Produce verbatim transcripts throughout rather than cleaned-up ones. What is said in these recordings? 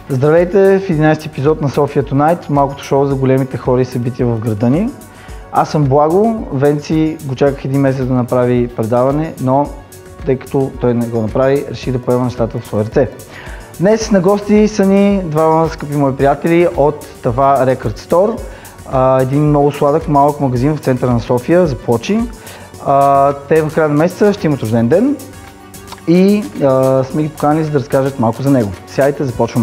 Здравейте в единайсети епизод на София Tonight, малкото шоу за големите хора и събития в града ни. Аз съм Благо, Венци го чаках един месец да направи предаване, но тъй като той не го направи, реши да поема нещата в свои ръце. Днес на гости са ни двама скъпи мои приятели от Това Record Store, един много сладък малък магазин в центъра на София за плочи. Те в края на месеца ще имат рожден ден и а, сме ги поканали за да разкажат малко за него. Сядайте, започваме.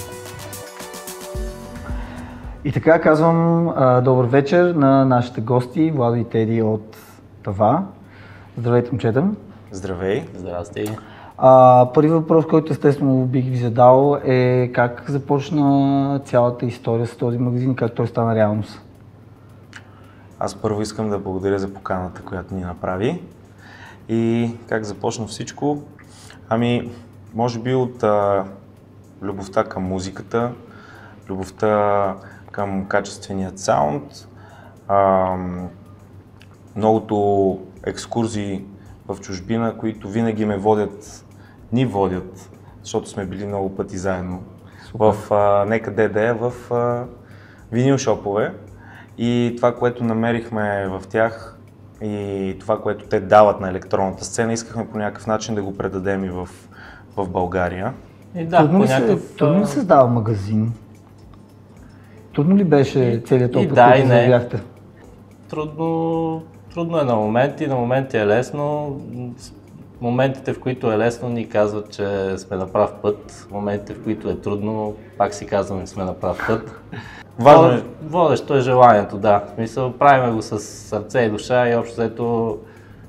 И така казвам а, добър вечер на нашите гости, Владо и Теди от Това. Здравейте, момчета. Здравей. Здрасти. А, първи въпрос, който естествено бих ви задал е как започна цялата история с този магазин и как той стана реалност? Аз първо искам да благодаря за поканата, която ни направи. И как започна всичко? Ами, може би от а, любовта към музиката, любовта към качественият саунд, а, многото екскурзии в чужбина, които винаги ме водят, ни водят, защото сме били много пъти заедно. Супер. В а, некъде да е в а, винил шопове. И това, което намерихме в тях и това, което те дават на електронната сцена, искахме по някакъв начин да го предадем и в, в България. И да, трудно, ли някакъв... се, трудно ли създава магазин? Трудно ли беше целият опит, да, който заявяхте? Трудно, трудно е на моменти, на моменти е лесно. Моментите, в които е лесно, ни казват, че сме на прав път. Моментите, в които е трудно, пак си казваме, че сме на прав път. Важно е. Водещо е желанието, да. В смисъл, правиме го с сърце и душа и общо взето,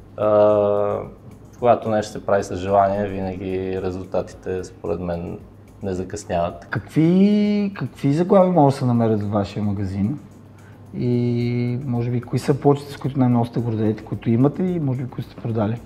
когато нещо се прави с желание, винаги резултатите, според мен, не закъсняват. Какви, какви заглави могат да се намерят в вашия магазин? И може би, кои са плочите, с които най-много сте гордеете, които имате и може би, кои сте продали?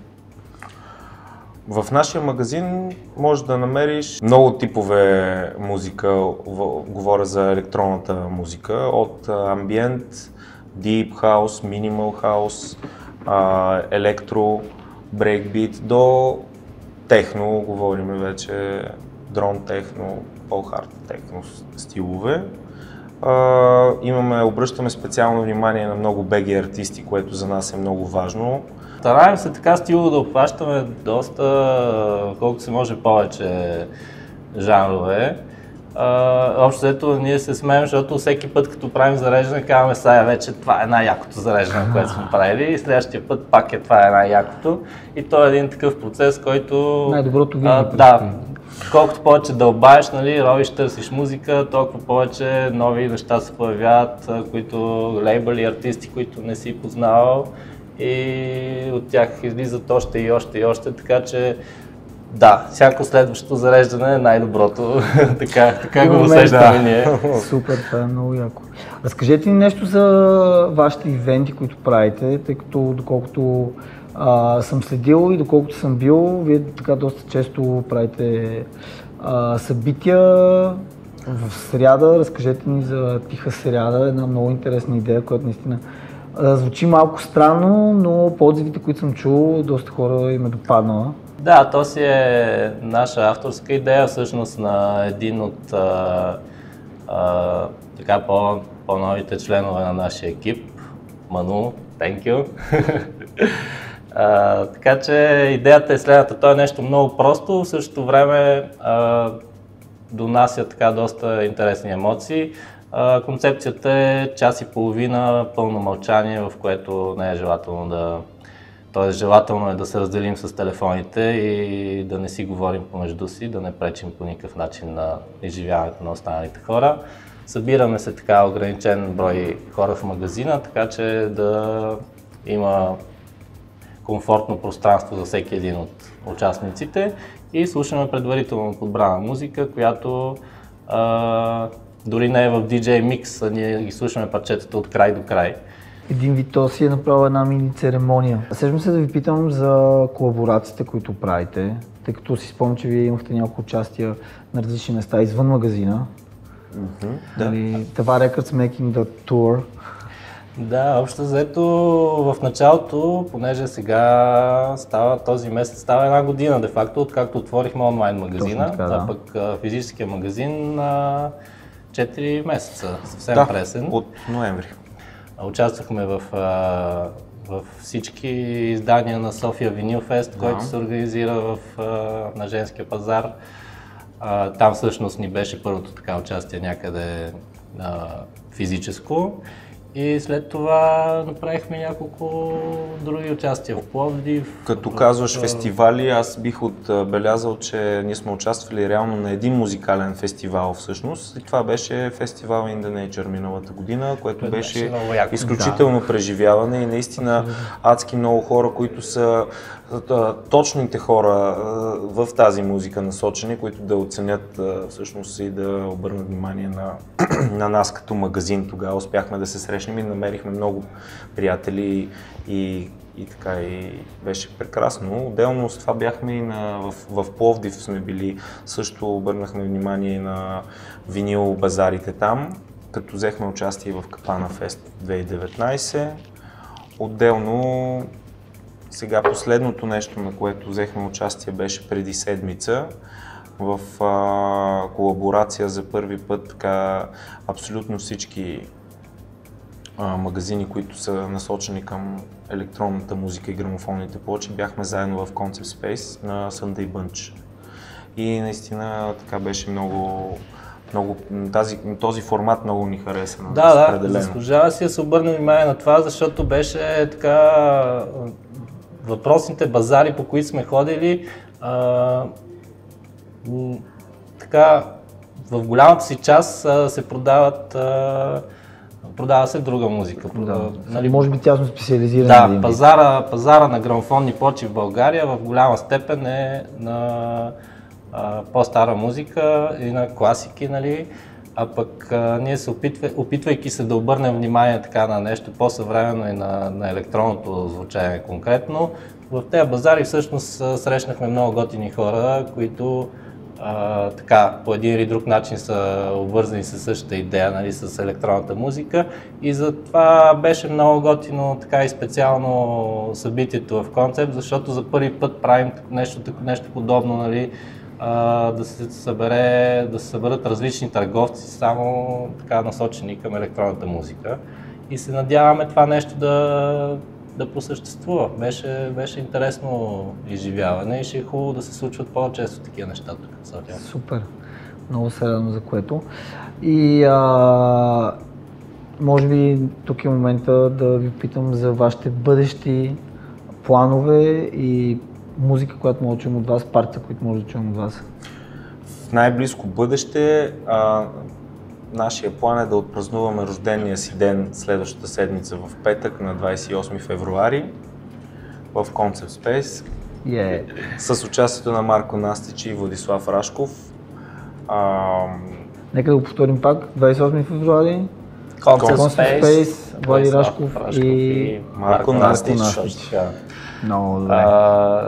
В нашия магазин можеш да намериш много типове музика, говоря за електронната музика, от амбиент, deep house, minimal house, електро, брейкбит до техно, говорим вече дрон техно, по-хард техно стилове. Uh, имаме, обръщаме специално внимание на много би джи артисти, което за нас е много важно. Стараем се така стилово да обхващаме доста, колкото се може повече жанрове. Uh, общо взето ние се смеем, защото всеки път като правим зареждане, казваме сега вече това е най-якото зареждане, което сме правили и следващия път пак е това е най-якото. И то е един такъв процес, който... Най-доброто винаги uh, да, колкото повече дълбаеш, нали, ровиш, търсиш музика, толкова повече нови неща се появяват, които лейбъли, артисти, които не си познавал и от тях излизат още и още и още, така че да, всяко следващо зареждане е най-доброто, така, така го усещаме ние. Супер, това е много яко. Разкажете ни нещо за вашите ивенти, които правите, тъй като доколкото а, съм следил и доколкото съм бил, вие така доста често правите а, събития в сряда. Разкажете ни за Тиха сряда, една много интересна идея, която наистина а, звучи малко странно, но по отзивите, които съм чул, доста хора им е допаднала. Да, то си е наша авторска идея, всъщност на един от а, а, така по, по-новите членове на нашия екип, Ману, thank you. а, така че идеята е следната, то е нещо много просто, в същото време а, донася така доста интересни емоции. А, концепцията е час и половина пълно мълчание, в което не е желателно да Тоест, желателно е да се разделим с телефоните и да не си говорим помежду си, да не пречим по никакъв начин на изживяването на останалите хора. Събираме се така ограничен брой хора в магазина, така че да има комфортно пространство за всеки един от участниците и слушаме предварително подбрана музика, която а, дори не е в диджей микс, а ние ги слушаме парчетата от край до край. Един вид то си е направил една мини церемония. Сещам се да ви питам за колаборациите, които правите, тъй като си спомням, че вие имахте няколко участия на различни места извън магазина. Mm-hmm, да. Това Records Making the Tour. Да, общо взето в началото, понеже сега става този месец, става една година де-факто, откакто отворихме онлайн магазина, така, да. а пък физическия магазин на четири месеца, съвсем да, пресен. От ноември. Участвахме в, в всички издания на София Винил Фест, да. който се организира в, на женския пазар. Там всъщност ни беше първото така участие някъде физическо. И след това направихме няколко други участия в Пловдив. Като в... казваш фестивали, аз бих отбелязал, че ние сме участвали реално на един музикален фестивал всъщност. И това беше фестивал In the Nature миналата година, което беше, беше изключително да. преживяване и наистина адски много хора, които са точните хора в тази музика насочени, които да оценят всъщност и да обърнат внимание на, на нас като магазин. Тогава успяхме да се срещнем и намерихме много приятели и, и така и беше прекрасно. Отделно с това бяхме и на, в, в Пловдив сме били, също обърнахме внимание на винил базарите там, като взехме участие в Капана Фест две хиляди и деветнадесета. Отделно сега последното нещо, на което взехме участие, беше преди седмица в а, колаборация за първи път така абсолютно всички а, магазини, които са насочени към електронната музика и грамофонните плочи, бяхме заедно в Concept Space на Sunday Bunch. И наистина така беше много, много тази, този формат много ни хареса. Да, да, заслужава си да се обърне внимание на това, защото беше така въпросните базари, по които сме ходили, а, м, така в голямата си част а, се продават, а, продава се друга музика. Да. Нали, може би тясно специализиран. Да, пазара, пазара на грамофонни плочи в България в голяма степен е на а, по-стара музика и на класики, нали? А пък а, ние се опитва, опитвайки се да обърнем внимание така на нещо по-съвременно и на, на електронното звучание конкретно, в тези базари всъщност срещнахме много готини хора, които а, така по един или друг начин са обвързани с същата идея, нали, с електронната музика, и затова беше много готино така и специално събитието в Концепт, защото за първи път правим нещо, нещо подобно, нали, да се събере, да се съберат различни търговци, само така насочени към електронната музика, и се надяваме това нещо да, да просъществува. Беше, беше интересно изживяване и ще е хубаво да се случват по-често такива неща тук в София. Супер, много се радвам за което. И а, може би тук е момента да ви питам за вашите бъдещи планове и музика, която може да чуем от вас, партия, които може да чуем от вас. В най-близко бъдеще а, нашия план е да отпразнуваме рождения си ден следващата седмица в петък на двадесет и осми февруари в Concept Space yeah. с участието на Марко Настич и Владислав Рашков. А, Нека да го повторим пак. двадесет и осми февруари Concept Space, Space Влади Рашков, Рашков и, и Марко Настич. Настич. Много добре. А,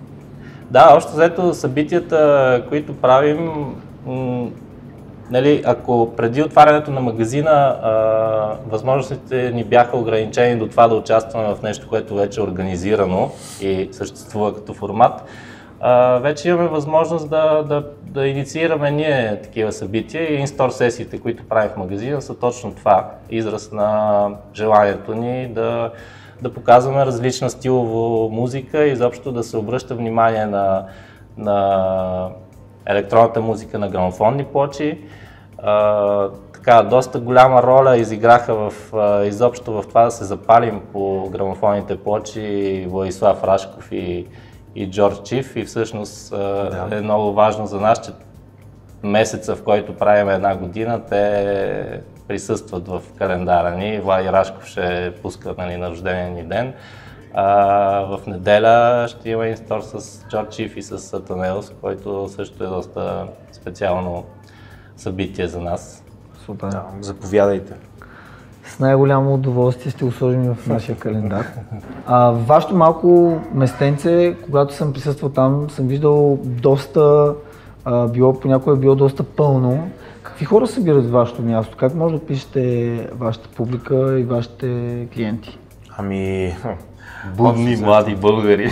да, още взето събитията, които правим, м- нали, ако преди отварянето на магазина а, възможностите ни бяха ограничени до това да участваме в нещо, което вече е организирано и съществува като формат, а, вече имаме възможност да, да, да инициираме ние такива събития, и инстор сесиите, които правим в магазина, са точно това, израз на желанието ни да да показваме различна стилова музика и изобщо да се обръща внимание на, на електронната музика на грамофонни плочи. А, така, доста голяма роля изиграха в, а, изобщо в това да се запалим по грамофонните плочи Владислав Рашков и, и Джордж Чиф, и всъщност а, да. е много важно за нас, че месеца, в който правим една година, те присъстват в календара ни. Влади Рашков ще пуска, нали, на рождения ни ден. А, в неделя ще има инстор с Джордж Чиф и с Сатанеус, който също е доста специално събитие за нас. Супер. Да, заповядайте. С най-голямо удоволствие ще го сложим в нашия календар. А, вашето малко местенце, когато съм присъствал там, съм виждал доста а, било понякога е било доста пълно. Какви хора събират вашето място? Как може да пишете вашата публика и вашите клиенти? Ами... Будни млади българи.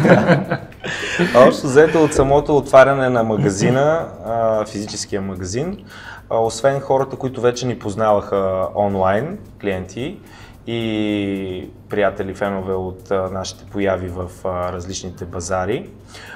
Общо взето от самото отваряне на магазина, физическия магазин, освен хората, които вече ни познаваха онлайн, клиенти и приятели, фенове от нашите появи в различните базари,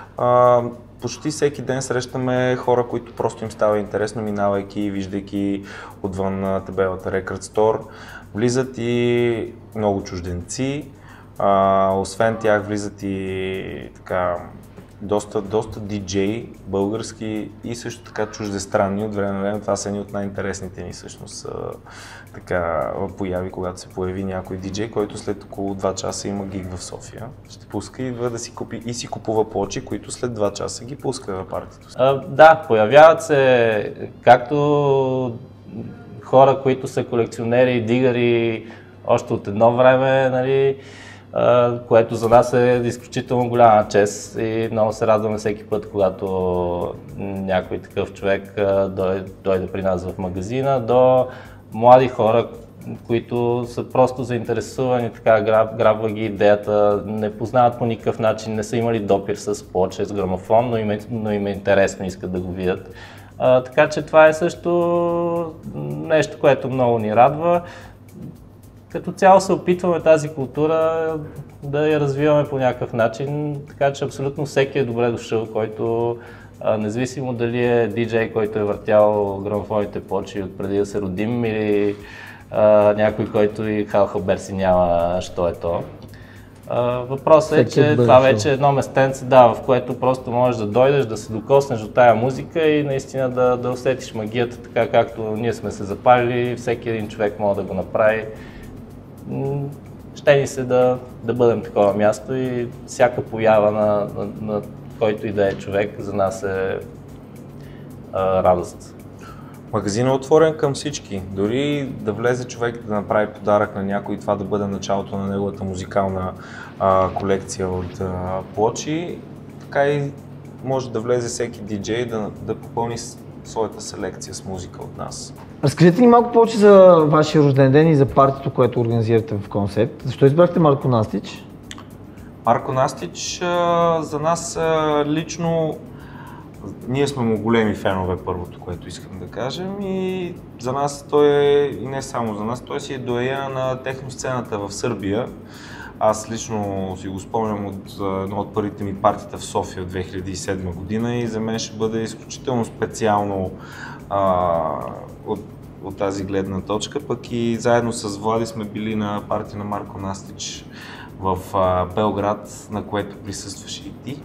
почти всеки ден срещаме хора, които просто им става интересно, минавайки, виждайки отвън на табелата Record Store. Влизат и много чужденци. А, освен тях влизат и така, доста, доста диджеи, български и също така чуждестранни от време на време. Това са едни от най-интересните ни всъщност така, появи, когато се появи някой диджей, който след около два часа има гиг в София. Ще пуска и идва да си купи и си купува плочи, които след два часа ги пуска в партито си. А, да, появяват се както хора, които са колекционери и дигари още от едно време, нали, Uh, което за нас е изключително голяма чест и много се радваме всеки път, когато някой такъв човек uh, дойде, дойде при нас в магазина, до млади хора, които са просто заинтересувани, така граб, грабва ги идеята, не познават по никакъв начин, не са имали допир с плоча, с грамофон, но им е, но им е интересно, искат да го видят. Uh, така че това е също нещо, което много ни радва. Като цяло се опитваме тази култура да я развиваме по някакъв начин, така че абсолютно всеки е добре дошъл, който независимо дали е диджей, който е въртял грамофоните плочи от преди да се родим, или а, някой, който и хал-хабер си няма, що е то. А, въпросът е, че това вече е едно местенце, да, в което просто можеш да дойдеш, да се докоснеш от тая музика и наистина да, да усетиш магията, така както ние сме се запалили, всеки един човек може да го направи. Ще ни се да, да бъдем такова място и всяка поява на, на, на който и да е човек за нас е а, радост. Магазинът е отворен към всички. Дори да влезе човек да направи подарък на някой и това да бъде началото на неговата музикална а, колекция от а, плочи, така и може да влезе всеки диджей да, да попълни своята селекция с музика от нас. Разкажете ни малко повече за вашия рожден ден и за партито, което организирате в Концепт. Защо избрахте Марко Настич? Марко Настич за нас лично, ние сме му големи фенове, първото, което искам да кажем, и за нас той е, и не само за нас, той си е доя на техносцената в Сърбия. Аз лично си го спомням от едно от първите ми партита в София от две хиляди и седма година и за мен ще бъде изключително специално а, от, от тази гледна точка. Пък и заедно с Влади сме били на партия на Марко Настич в а, Белград, на което присъстваш и ти.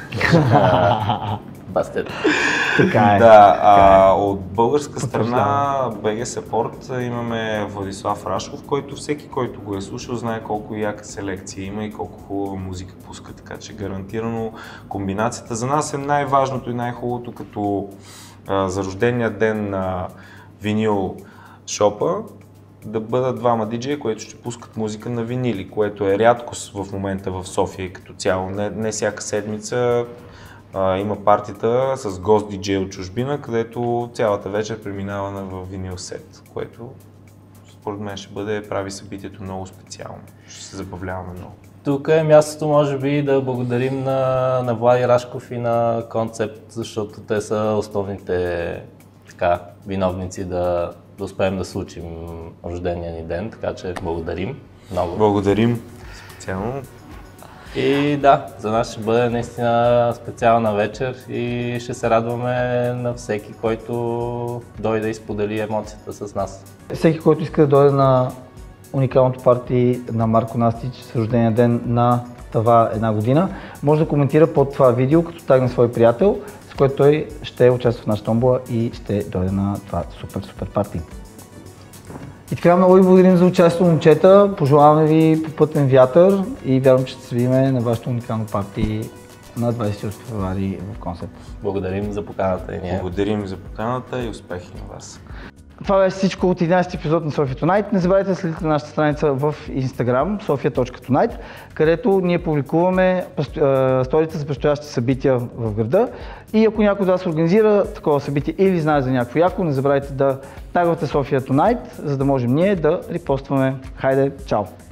Бастет. Така е. Да, а, от българска страна би джи Support имаме Владислав Рашков, който всеки, който го е слушал, знае колко яка селекция има и колко хубава музика пуска, така че гарантирано комбинацията за нас е най-важното и най-хубавото, като а, за рождения ден на винил шопа да бъдат двама диджеи, които ще пускат музика на винили, което е рядкост в момента в София като цяло. Не, не всяка седмица а, има партита с гост диджей от чужбина, където цялата вечер преминава на винил сет, което според мен ще бъде, прави събитието много специално. Ще се забавляваме много. Тук е мястото, може би, да благодарим на, на Влади Рашков и на Концепт, защото те са основните така, виновници да, да успеем да случим рождения ни ден, така че благодарим много. Благодарим специално. И да, за нас ще бъде наистина специална вечер и ще се радваме на всеки, който дойде и сподели емоцията с нас. Всеки, който иска да дойде на уникалното парти на Марко Настич с рождения ден на това една година, може да коментира под това видео, като тагне свой приятел, с което той ще участва в нашата томбола и ще дойде на това супер, супер парти. И така, много ви благодарим за участието, момчета. Пожелаваме ви попътен вятър и вярвам, че ще се видим на вашето уникално парти на двадесет и осми февруари в Концепт. Благодарим за поканата и ние. Благодарим за поканата и успехи на вас. Това беше всичко от единайсети епизод на Sofia Tonight. Не забравяйте да следите нашата страница в Instagram, sofia точка tonight, където ние публикуваме сторите за предстоящи събития в града. И ако някой от вас организира такова събитие или знае за някакво яко, не забравяйте да тагвате Sofia Tonight, за да можем ние да репостваме. Хайде, чао!